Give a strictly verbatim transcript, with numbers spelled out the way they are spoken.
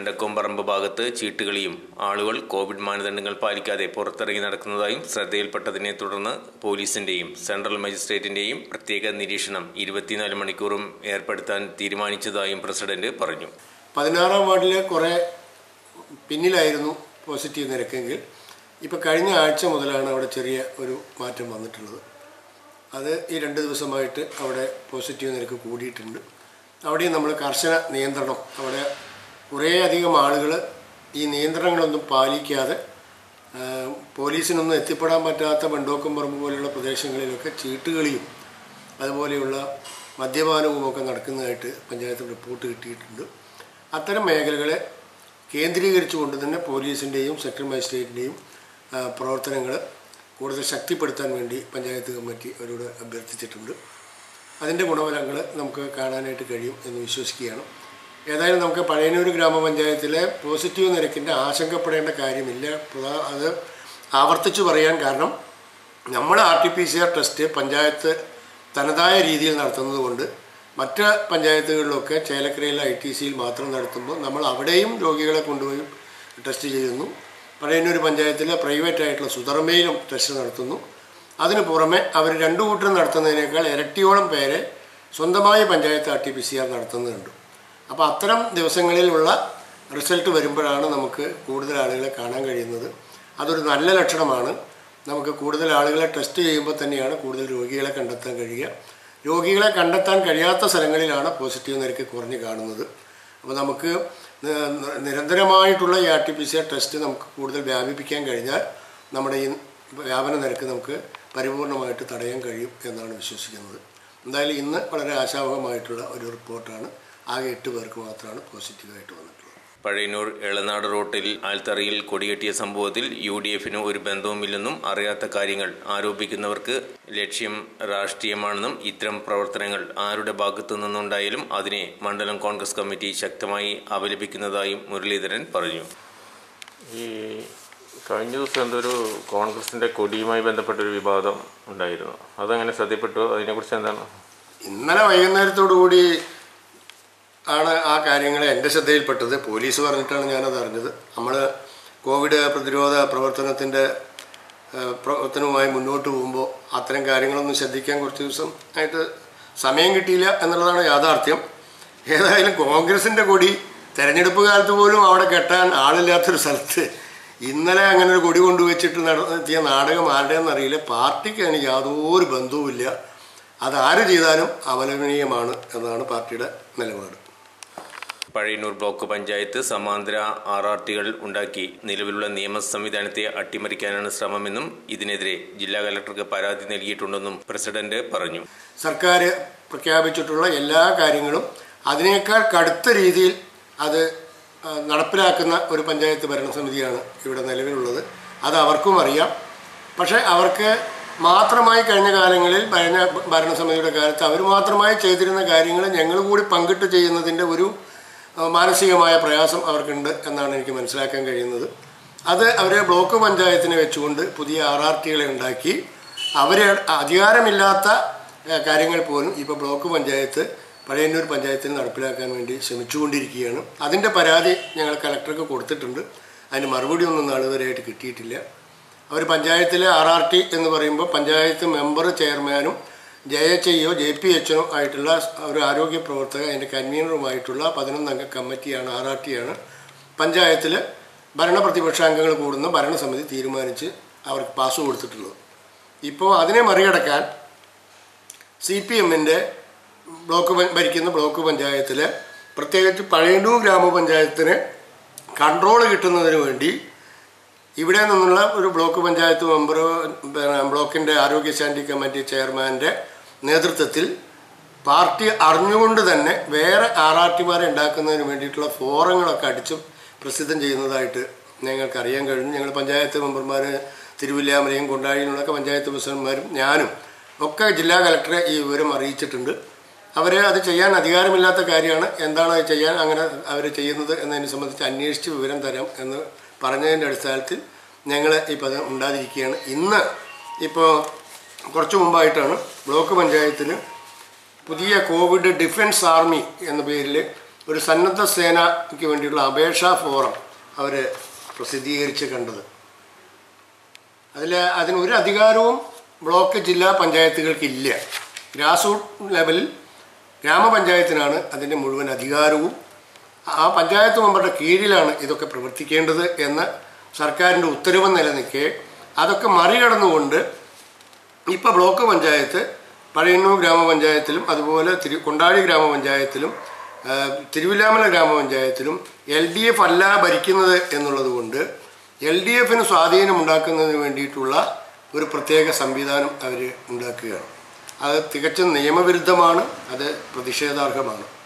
വെണ്ടക്കൊമ്പറമ്പ് ഭാഗത്ത് ചീട്ടുകളിയും ആളുകൾ കോവിഡ് മാനദണ്ഡങ്ങൾ പാലിക്കാതെ പുറത്തിറങ്ങി നടക്കുന്നതായും ശ്രദ്ധയിൽപ്പെട്ടതിനെ തുടർന്ന് പോലീസിന്റെയും സെൻട്രൽ മജിസ്ട്രേറ്റിന്റെയും പ്രത്യേക നിരീക്ഷണം ഇരുപത്തിനാല് മണിക്കൂറും ഏർപ്പെടുത്താൻ തീരുമാനിച്ചതായും പ്രസിഡന്റ് പറഞ്ഞു. പതിനാറാം വാർഡിലെ കുറെ പിന്നിലായിരുന്നു പോസിറ്റീവ് നിരക്കെങ്കിൽ ഇപ്പോൾ കഴിഞ്ഞ ആഴ്ച മുതലാണ് അവിടെ ചെറിയ ഒരു മാറ്റം വന്നിട്ടുള്ളത്. അത് ഈ രണ്ട് ദിവസമായിട്ട് അവിടെ പോസിറ്റീവ് നിരക്ക് കൂടിയിട്ടുണ്ട്. അവിടെയും നമ്മൾ കർശന നിയന്ത്രണം, അവിടെ കുറേയധികം ആളുകൾ ഈ നിയന്ത്രണങ്ങളൊന്നും പാലിക്കാതെ പോലീസിനൊന്നും എത്തിപ്പെടാൻ പറ്റാത്ത വെണ്ടോക്കുംപറമ്പ് പോലെയുള്ള പ്രദേശങ്ങളിലൊക്കെ ചീട്ടുകളിയും അതുപോലെയുള്ള മദ്യപാനവുമൊക്കെ നടക്കുന്നതായിട്ട് പഞ്ചായത്ത് റിപ്പോർട്ട് കിട്ടിയിട്ടുണ്ട്. അത്തരം മേഖലകളെ കേന്ദ്രീകരിച്ചുകൊണ്ട് തന്നെ പോലീസിൻ്റെയും സെക്ടറൽ മജിസ്ട്രേറ്റിൻ്റെയും പ്രവർത്തനങ്ങൾ കൂടുതൽ ശക്തിപ്പെടുത്താൻ വേണ്ടി പഞ്ചായത്ത് കമ്മിറ്റി അവരോട് അഭ്യർത്ഥിച്ചിട്ടുണ്ട്. അതിൻ്റെ ഗുണഫലങ്ങൾ നമുക്ക് കാണാനായിട്ട് കഴിയും എന്ന് വിശ്വസിക്കുകയാണ്. ഏതായാലും നമുക്ക് പഴയന്നൂർ ഗ്രാമപഞ്ചായത്തിലെ പോസിറ്റീവ് നിരക്കിൻ്റെ ആശങ്കപ്പെടേണ്ട കാര്യമില്ല. അത് ആവർത്തിച്ച് പറയാൻ കാരണം നമ്മൾ R T P C R test panchayat തനതായ രീതിയിൽ നടത്തുന്നത് കൊണ്ട് മറ്റ് പഞ്ചായത്തുകളിലൊക്കെ ചേലക്കരയിലെ ഐ ടി സിയിൽ മാത്രം നടത്തുമ്പോൾ നമ്മൾ അവിടെയും രോഗികളെ കൊണ്ടുപോയി ടെസ്റ്റ് ചെയ്യുന്നു. പഴയന്നൂർ പഞ്ചായത്തിലെ പ്രൈവറ്റ് ആയിട്ടുള്ള സുധർമ്മയിലും ടെസ്റ്റ് നടത്തുന്നു. അതിന് പുറമെ അവർ രണ്ടു കൂട്ടരും നടത്തുന്നതിനേക്കാൾ ഇരട്ടിയോളം പേരെ സ്വന്തമായി panchayat R T P C R നടത്തുന്നുണ്ട്. അപ്പോൾ അത്തരം ദിവസങ്ങളിലുള്ള റിസൾട്ട് വരുമ്പോഴാണ് നമുക്ക് കൂടുതൽ ആളുകളെ കാണാൻ കഴിയുന്നത്. അതൊരു നല്ല ലക്ഷണമാണ്. നമുക്ക് കൂടുതൽ ആളുകളെ ടെസ്റ്റ് ചെയ്യുമ്പോൾ തന്നെയാണ് കൂടുതൽ രോഗികളെ കണ്ടെത്താൻ കഴിയുക. രോഗികളെ കണ്ടെത്താൻ കഴിയാത്ത സ്ഥലങ്ങളിലാണ് പോസിറ്റീവ് നിരക്ക് കുറഞ്ഞ് കാണുന്നത്. അപ്പോൾ നമുക്ക് നിരന്തരമായിട്ടുള്ള ഈ R T P C R test നമുക്ക് കൂടുതൽ വ്യാപിപ്പിക്കാൻ കഴിഞ്ഞാൽ നമ്മുടെ ഈ വ്യാപന നിരക്ക് നമുക്ക് പരിപൂർണമായിട്ട് തടയാൻ കഴിയും എന്നാണ് വിശ്വസിക്കുന്നത്. എന്തായാലും ഇന്ന് വളരെ ആശാവഹമായിട്ടുള്ള ഒരു റിപ്പോർട്ടാണ്. ആകെ എട്ട് പേർക്ക് മാത്രമാണ് പോസിറ്റീവായിട്ട് വന്നിട്ടുള്ളത്. പഴയന്നൂർ എളനാട് റോട്ടിൽ ആൽത്തറയിൽ കൊടികെട്ടിയ സംഭവത്തിൽ യു ഡി എഫിന് ഒരു ബന്ധവുമില്ലെന്നും അറിയാത്ത കാര്യങ്ങൾ ആരോപിക്കുന്നവർക്ക് ലക്ഷ്യം രാഷ്ട്രീയമാണെന്നും ഇത്തരം പ്രവർത്തനങ്ങൾ ആരുടെ ഭാഗത്തു നിന്നുണ്ടായാലും അതിനെ മണ്ഡലം കോൺഗ്രസ് കമ്മിറ്റി ശക്തമായി അപലപിക്കുന്നതായും മുരളീധരൻ പറഞ്ഞു. ഈ കഴിഞ്ഞ ദിവസം എന്തൊരു കോൺഗ്രസിൻ്റെ കൊടിയുമായി ബന്ധപ്പെട്ടൊരു വിവാദം ഉണ്ടായിരുന്നു. അതങ്ങനെ ശ്രദ്ധപ്പെട്ടു? അതിനെക്കുറിച്ച് എന്താണ്? ഇന്നലെ വൈകുന്നേരത്തോടു കൂടി ആണ് ആ കാര്യങ്ങൾ എൻ്റെ ശ്രദ്ധയിൽപ്പെട്ടത്. പോലീസ് പറഞ്ഞിട്ടാണ് ഞാനത് അറിഞ്ഞത്. നമ്മൾ കോവിഡ് പ്രതിരോധ പ്രവർത്തനത്തിൻ്റെ പ്രവർത്തനവുമായി മുന്നോട്ട് പോകുമ്പോൾ അത്തരം കാര്യങ്ങളൊന്നും ശ്രദ്ധിക്കാൻ കുറച്ച് ദിവസം ആയിട്ട് സമയം കിട്ടിയില്ല എന്നുള്ളതാണ് യാഥാർത്ഥ്യം. ഏതായാലും കോൺഗ്രസിൻ്റെ കൊടി തെരഞ്ഞെടുപ്പ് കാലത്ത് പോലും അവിടെ കെട്ടാൻ ആളില്ലാത്തൊരു സ്ഥലത്ത് ഇന്നലെ അങ്ങനെ ഒരു കൊടി കൊണ്ടുവച്ചിട്ട് നടത്തിയ നാടകം ആരുടെയെന്നറിയില്ല. പാർട്ടിക്ക് അതിന് യാതൊരു ബന്ധവുമില്ല. അതാര് ചെയ്താലും അപലപനീയമാണ് എന്നാണ് പാർട്ടിയുടെ നിലപാട്. പഴയന്നൂർ ബ്ലോക്ക് പഞ്ചായത്ത് സമാന്തര ആർ ആർ ടികൾ ഉണ്ടാക്കി നിലവിലുള്ള നിയമ സംവിധാനത്തെ അട്ടിമറിക്കാനാണ് ശ്രമമെന്നും ഇതിനെതിരെ ജില്ലാ കലക്ടർക്ക് പരാതി നൽകിയിട്ടുണ്ടെന്നും പ്രസിഡന്റ് പറഞ്ഞു. സർക്കാർ പ്രഖ്യാപിച്ചിട്ടുള്ള എല്ലാ കാര്യങ്ങളും അതിനേക്കാൾ കടുത്ത രീതിയിൽ അത് നടപ്പിലാക്കുന്ന ഒരു പഞ്ചായത്ത് ഭരണസമിതിയാണ് ഇവിടെ നിലവിലുള്ളത്. അത് അവർക്കും അറിയാം. പക്ഷേ അവർക്ക് മാത്രമായി കഴിഞ്ഞ കാലങ്ങളിൽ ഭരണ ഭരണസമിതിയുടെ കാലത്ത് അവർ മാത്രമായി ചെയ്തിരുന്ന കാര്യങ്ങൾ ഞങ്ങൾ കൂടി പങ്കിട്ട് ചെയ്യുന്നതിൻ്റെ ഒരു മാനസികമായ പ്രയാസം അവർക്കുണ്ട് എന്നാണ് എനിക്ക് മനസ്സിലാക്കാൻ കഴിയുന്നത്. അത് അവർ ബ്ലോക്ക് പഞ്ചായത്തിനെ വെച്ചുകൊണ്ട് പുതിയ ആർ ആർ ടികളെ ഉണ്ടാക്കി അവരെ അധികാരമില്ലാത്ത കാര്യങ്ങൾ പോലും ഇപ്പോൾ ബ്ലോക്ക് പഞ്ചായത്ത് പഴയന്നൂർ പഞ്ചായത്തിന് നടപ്പിലാക്കാൻ വേണ്ടി ശ്രമിച്ചുകൊണ്ടിരിക്കുകയാണ്. അതിൻ്റെ പരാതി ഞങ്ങൾ കലക്ടർക്ക് കൊടുത്തിട്ടുണ്ട്. അതിന് മറുപടി ഒന്നും നാളുവരെയായിട്ട് കിട്ടിയിട്ടില്ല. അവർ പഞ്ചായത്തിലെ ആർ ആർ ടി എന്ന് പറയുമ്പോൾ പഞ്ചായത്ത് മെമ്പർ ചെയർമാനും ജെ എച്ച് ഐയോ ജെ പി എച്ചനോ ആയിട്ടുള്ള ഒരു ആരോഗ്യ പ്രവർത്തക അതിൻ്റെ കൺവീനറുമായിട്ടുള്ള പതിനൊന്നംഗ കമ്മിറ്റിയാണ്, ആർ ആർ ടിയാണ് പഞ്ചായത്തിൽ ഭരണപ്രതിപക്ഷാംഗങ്ങൾ കൂടുന്ന ഭരണസമിതി തീരുമാനിച്ച് അവർക്ക് പാസ് കൊടുത്തിട്ടുള്ളത്. ഇപ്പോൾ അതിനെ മറികടക്കാൻ സി പി എമ്മിൻ്റെ ബ്ലോക്ക് ഭരിക്കുന്ന ബ്ലോക്ക് പഞ്ചായത്തിൽ പ്രത്യേകിച്ച് പഴയന്നൂർ ഗ്രാമപഞ്ചായത്തിന് കൺട്രോൾ കിട്ടുന്നതിന് വേണ്ടി ഇവിടെ നിന്നുള്ള ഒരു ബ്ലോക്ക് പഞ്ചായത്ത് മെമ്പർ ബ്ലോക്കിൻ്റെ ആരോഗ്യ സ്റ്റാൻഡിംഗ് കമ്മിറ്റി ചെയർമാൻ്റെ നേതൃത്വത്തിൽ പാർട്ടി അറിഞ്ഞുകൊണ്ട് തന്നെ വേറെ ആർ ആർ ടിമാരെ ഉണ്ടാക്കുന്നതിന് വേണ്ടിയിട്ടുള്ള ഫോറങ്ങളൊക്കെ അടിച്ച് പ്രസിദ്ധം ചെയ്യുന്നതായിട്ട് ഞങ്ങൾക്ക് അറിയാൻ കഴിഞ്ഞു. ഞങ്ങൾ പഞ്ചായത്ത് മെമ്പർമാർ തിരുവില്ലാമലയും കൊണ്ടാഴിയിലുള്ളൊക്കെ പഞ്ചായത്ത് പ്രസിഡന്റുമാരും ഞാനും ഒക്കെ ജില്ലാ കലക്ടറെ ഈ വിവരം അറിയിച്ചിട്ടുണ്ട്. അവർ അത് ചെയ്യാൻ അധികാരമില്ലാത്ത കാര്യമാണ്. എന്താണ് അത് ചെയ്യാൻ അങ്ങനെ അവർ ചെയ്യുന്നത് എന്നതിനെ സംബന്ധിച്ച് അന്വേഷിച്ച് വിവരം തരാം എന്ന് പറഞ്ഞതിൻ്റെ അടിസ്ഥാനത്തിൽ ഞങ്ങൾ ഇപ്പോൾ അത് ഉണ്ടാതിരിക്കുകയാണ്. ഇന്ന് ഇപ്പോൾ കുറച്ച് മുമ്പായിട്ടാണ് ബ്ലോക്ക് പഞ്ചായത്തിൽ പുതിയ കോവിഡ് ഡിഫൻസ് ആർമി എന്ന പേരിൽ ഒരു സന്നദ്ധ സേനയ്ക്ക് വേണ്ടിയുള്ള അപേക്ഷാ ഫോറം അവർ പ്രസിദ്ധീകരിച്ച് കണ്ടത്. അതിൽ അതിനൊരു അധികാരവും ബ്ലോക്ക് ജില്ലാ പഞ്ചായത്തുകൾക്കില്ല. ഗ്രാസ് റൂട്ട് ലെവലിൽ ഗ്രാമപഞ്ചായത്തിനാണ് അതിൻ്റെ മുഴുവൻ അധികാരവും. ആ പഞ്ചായത്ത് മെമ്പറുടെ കീഴിലാണ് ഇതൊക്കെ പ്രവർത്തിക്കേണ്ടത് എന്ന സർക്കാരിൻ്റെ ഉത്തരവ് നിലനിൽക്കെ അതൊക്കെ മറികടന്നുകൊണ്ട് ഇപ്പോൾ ബ്ലോക്ക് പഞ്ചായത്ത് പഴയന്നൂർ ഗ്രാമപഞ്ചായത്തിലും അതുപോലെ തിരു കൊണ്ടാഴി ഗ്രാമപഞ്ചായത്തിലും തിരുവില്ലാമല ഗ്രാമപഞ്ചായത്തിലും എൽ ഡി എഫ് അല്ല ഭരിക്കുന്നത് എന്നുള്ളത് കൊണ്ട് എൽ ഡി എഫിന് സ്വാധീനം ഉണ്ടാക്കുന്നതിന് വേണ്ടിയിട്ടുള്ള ഒരു പ്രത്യേക സംവിധാനം അവർ ഉണ്ടാക്കുകയാണ്. അത് തികച്ചും നിയമവിരുദ്ധമാണ്, അത് പ്രതിഷേധാർഹമാണ്.